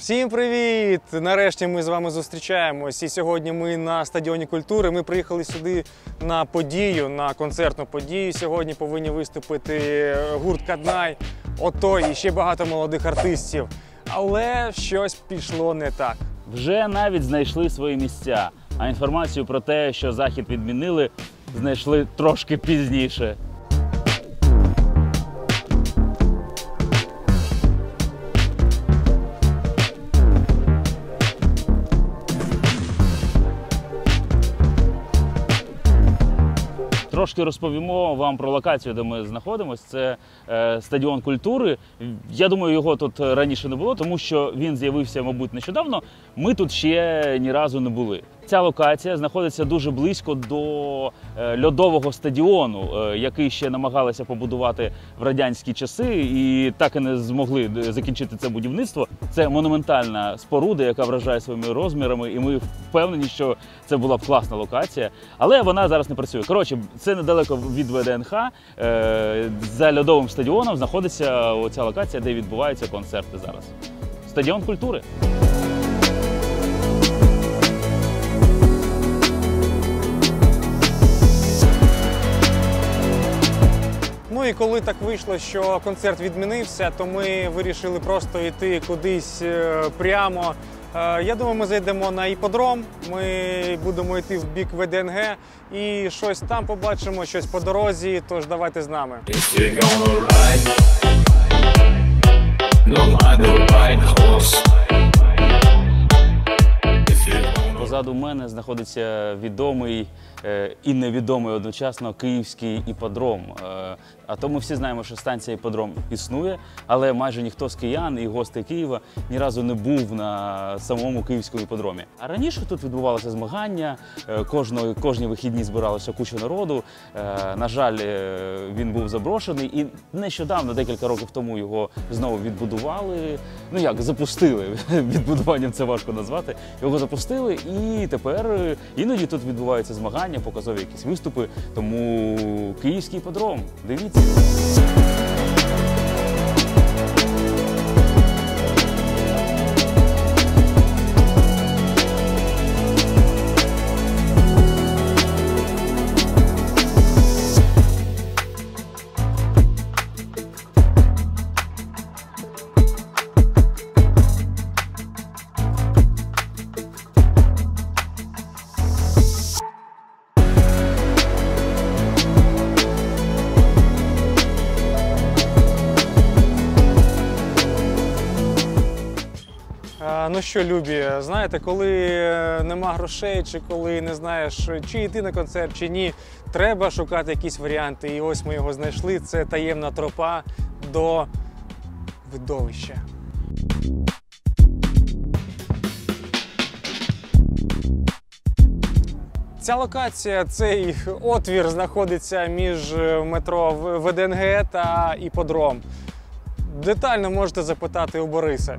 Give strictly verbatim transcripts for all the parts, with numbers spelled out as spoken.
Всім привіт! Нарешті ми з вами зустрічаємось. І сьогодні ми на стадіоні культури. Ми приїхали сюди на подію, на концертну подію. Сьогодні повинні виступити гурт Каднай, ОТО і ще багато молодих артистів. Але щось пішло не так. Вже навіть знайшли свої місця, а інформацію про те, що захід відмінили, знайшли трошки пізніше. Трошки розповімо вам про локацію, де ми знаходимося. Це е, стадіон культури. Я думаю, його тут раніше не було, тому що він з'явився, мабуть, нещодавно. Ми тут ще ні разу не були. Ця локація знаходиться дуже близько до е, льодового стадіону, е, який ще намагалися побудувати в радянські часи і так і не змогли закінчити це будівництво. Це монументальна споруда, яка вражає своїми розмірами, і ми впевнені, що це була б класна локація, але вона зараз не працює. Коротше, це недалеко від ВДНХ, е, за льодовим стадіоном знаходиться оця локація, де відбуваються концерти зараз. Стадіон культури. Ну і коли так вийшло, що концерт відмінився, то ми вирішили просто йти кудись прямо. Я думаю, ми зайдемо на іпподром, ми будемо йти в бік ВДНГ і щось там побачимо, щось по дорозі, тож давайте з нами. Позаду мене знаходиться відомий е, і невідомий одночасно київський іпподром. Е, а то ми всі знаємо, що станція іпподром існує, але майже ніхто з киян і гостей Києва ні разу не був на самому київському іпподромі. А раніше тут відбувалося змагання, е, кожної, кожні вихідні збиралося куча народу. Е, на жаль, е, він був заброшений і нещодавно, декілька років тому, його знову відбудували. Ну як, запустили, відбудуванням це важко назвати. Його запустили і тепер іноді тут відбуваються змагання, показові якісь виступи, тому київський іпподром. Дивіться. Ну що, любі, знаєте, коли нема грошей, чи коли не знаєш, чи йти на концерт, чи ні, треба шукати якісь варіанти. І ось ми його знайшли. Це таємна тропа до видовища. Ця локація, цей отвір знаходиться між метро ВДНГ та іпподром. Детально можете запитати у Бориса.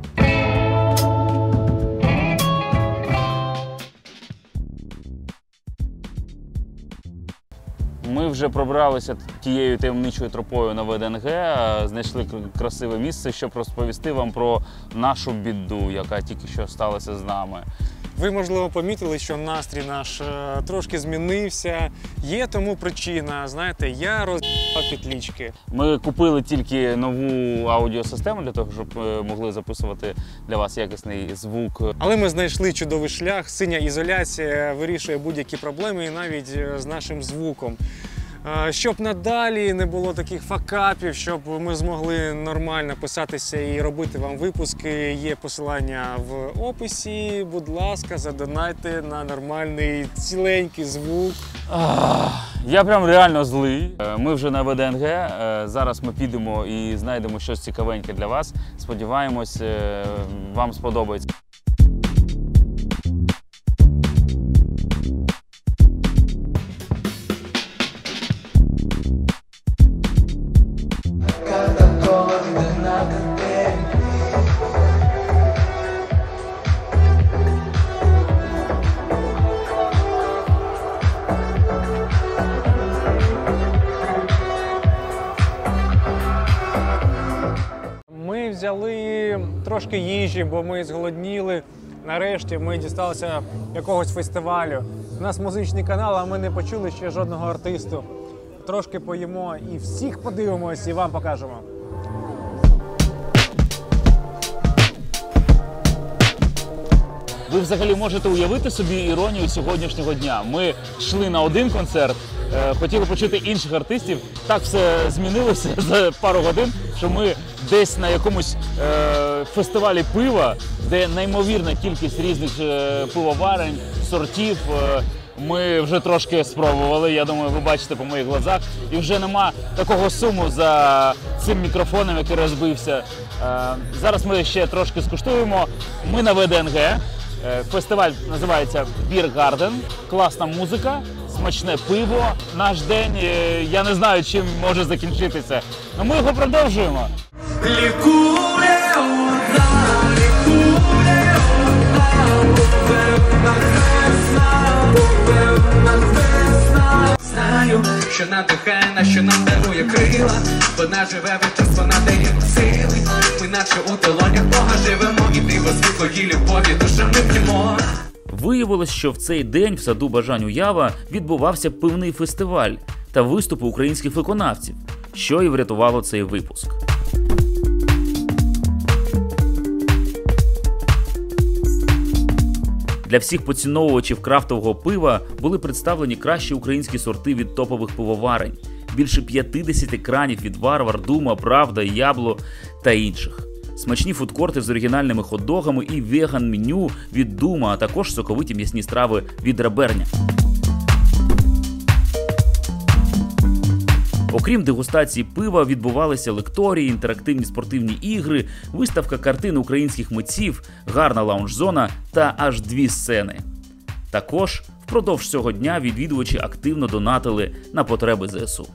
Ми вже пробралися тією таємничою тропою на ВДНГ, знайшли красиве місце, щоб розповісти вам про нашу біду, яка тільки що сталася з нами. Ви, можливо, помітили, що настрій наш трошки змінився. Є тому причина, знаєте, я роз'їбав петлички. Ми купили тільки нову аудіосистему для того, щоб могли записувати для вас якісний звук. Але ми знайшли чудовий шлях, синя ізоляція вирішує будь-які проблеми і навіть з нашим звуком. Щоб надалі не було таких факапів, щоб ми змогли нормально писатися і робити вам випуски, є посилання в описі. Будь ласка, задонайте на нормальний ціленький звук. Я прям реально злий. Ми вже на ВДНГ, зараз ми підемо і знайдемо щось цікавеньке для вас. Сподіваємось, вам сподобається. трошки їжі, бо ми зголодніли. Нарешті ми дісталися якогось фестивалю. У нас музичний канал, а ми не почули ще жодного артисту. Трошки поїмо і всіх подивимось, і вам покажемо. Ви взагалі можете уявити собі іронію сьогоднішнього дня. Ми йшли на один концерт, хотіли почути інших артистів. Так все змінилося за пару годин, що ми десь на якомусь е, фестивалі пива, де неймовірна кількість різних е, пивоварень, сортів. Е, ми вже трошки спробували, я думаю, ви бачите по моїх глазах. І вже нема такого суму за цим мікрофоном, який розбився. Е, зараз ми ще трошки скуштуємо. Ми на ВДНГ. Е, фестиваль називається Beer Garden. Класна музика. Смачне пиво. Наш день, я не знаю, чим може закінчитися. Але ми його продовжуємо. Лікує одна, лікує одна, певна весна, певна весна. Знаю, що надихає нас, що нам дарує крила. Вона живе весь час, вона дає сили. Ми наче у долонях Бога живемо, і диво світлої любові душами п'ємо. Виявилось, що в цей день в саду Бажань Уява відбувався пивний фестиваль та виступи українських виконавців, що і врятувало цей випуск. Для всіх поціновувачів крафтового пива були представлені кращі українські сорти від топових пивоварень, більше п'ятдесят кранів від Варвар, Дума, Правда, Ябло та інших. Смачні фудкорти з оригінальними хот-догами і веган-меню від Дума, а також соковиті м'ясні страви від Реберня. Окрім дегустації пива, відбувалися лекторії, інтерактивні спортивні ігри, виставка картин українських митців, гарна лаунж-зона та аж дві сцени. Також впродовж цього дня відвідувачі активно донатили на потреби ЗСУ.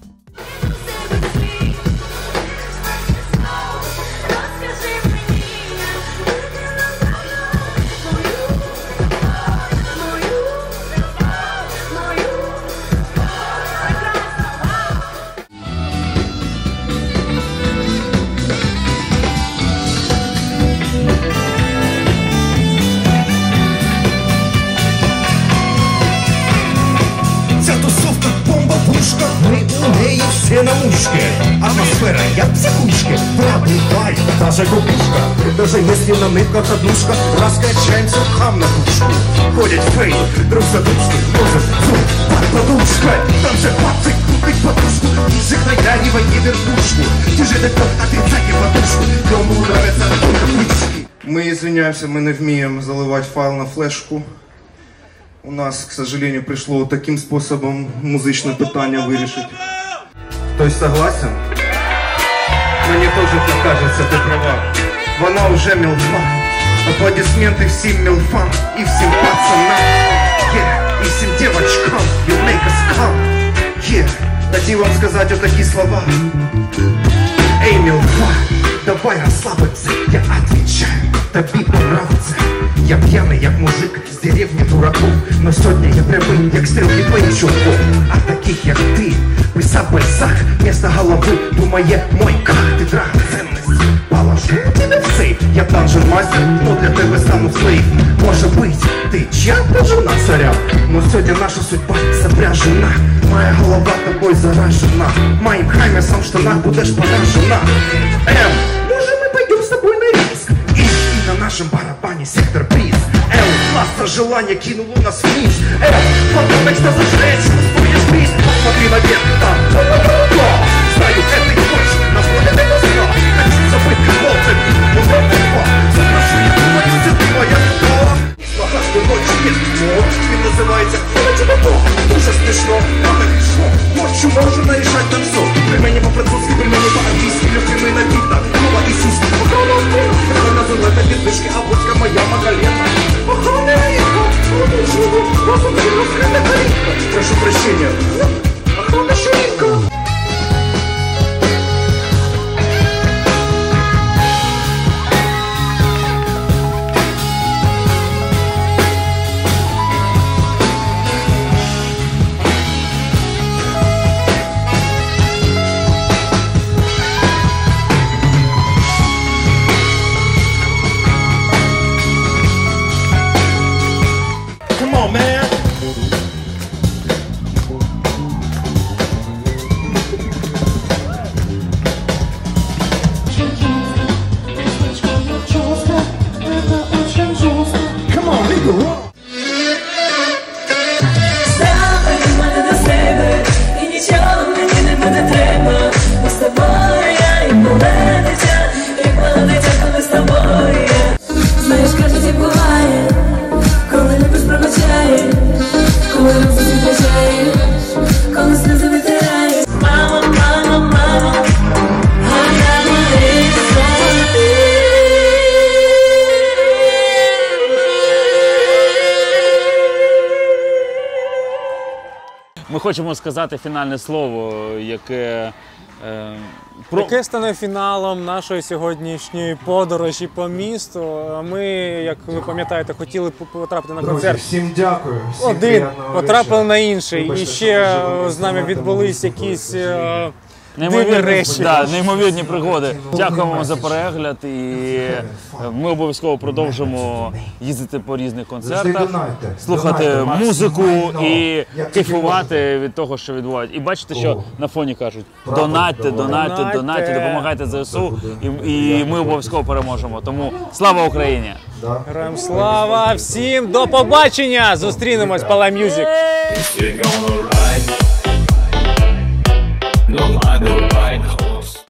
Ми у неї все на мушке. Атмосфера як психушки. Пробивает даже кукушка. Даже если на нытках однушка, раскачаемся хам на душку. Ходят фей, друг за дружкой. Может, зуб под подушкой. Там же пацик купить подушку. Язык наяривай верхушку. Ты же так отрицай подушку. Кому нравится только плюшки. Мы извиняемся, мы не вміємо заливать файл на флешку. У нас, к сожалению, пришло таким способом музычное питание вирішити. Хтось согласен? Мені тоже так кажется, ти права. Вона уже мілфа. Аплодисменти всім мілфам і всім пацанам. Yeah. І всім девочкам. You make us come. Yeah. Тоді вам сказати отакі слова. Эй, мілфа, давай розслабиться, я отвечаю. Тобі понравиться. Я п'яний, як мужик з деревні дураков. Но сьогодні я прямий, як стрілки твоїх чулков. А таких, як ти, писав Бальзак, вместо голови думає мой как. Ти драгоценность, положу тебе в сейф. Я данжен мастер, но для тебе стану слейв. Може быть, ти чья-то жена царя, но сьогодні наша судьба сопряжена. Моя голова тобой заражена. Моим хаймерсом в штанах будеш поражена. Эм, може ми пойдем с тобой на риск? И, и на нашем барабане сектор приз. Эл, классно желание кинул у нас вниз. Эл, потом экстаза жречь, успеешь приз. Посмотри наверх, там, знаю, это не хочешь, нас будет это зло. Хочу забыть эмоции, но вот его. Запрошу я твою, ты моя любовь. Слова, что ночью нет, но ты называется, на тебя Бог. Уже смешно, но хорошо. Ночью можно решать там все. Пельмени по-французски, пельмени по-английски, любимый напиток. Мова Иисуса, походу, это называется пиздышки, а водка моя Магалена. Прошу прощения. Охрана ширинка. Ставай мене до себе, і нічого мені не буде треба. Бо з тобою я і мале дитя, і мале дитя, коли з тобою я. Знаєш, кажуть, як буває, коли любиш, пробачаєш, коли розум втрачаєш, коли сльози витираєш. Мамо, мамо, мамо, а я не Ми хочемо сказати фінальне слово, яке е, про... Яке стане фіналом нашої сьогоднішньої подорожі по місту. Ми, як ви пам'ятаєте, хотіли потрапити на Друзі, концерт. всім дякую. Всім Один, приємного потрапили вечора. на інший. І Вибачте, ще що ми з нами живемо відбулись на музику, якісь на е, жаль. дивні Неймовірні, речі. да, неймовірні пригоди. Дякуємо вам за перегляд і ми обов'язково продовжимо їздити по різних концертах, донайте, слухати донайте музику максимально, і як тільки кайфувати можете. від того, що відбувається. І бачите, що О. на фоні кажуть: Правда, донатьте, давай. донатьте, Донатьте. донатьте, допомагайте ЗСУ, і, і Дякую. ми обов'язково переможемо. Тому слава Україні! Да? Героям слава! Всім до побачення! Зустрінемось по Live Music! You're gonna ride. No, I don't ride.